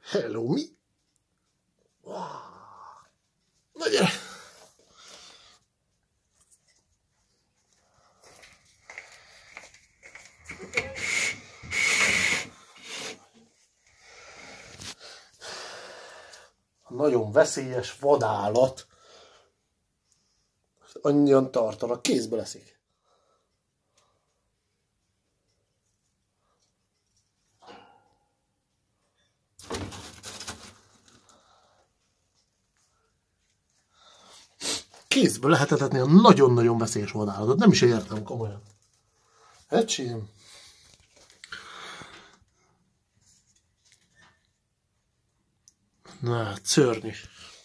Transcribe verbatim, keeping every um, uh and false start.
Hello, mi? Na gyere! A nagyon veszélyes vadállat annyian tartanak, kézbe leszik. Kézbe lehet etetni a nagyon-nagyon veszélyes vadállatot. Nem is értem komolyan. Ecsém. Na, szörnyű.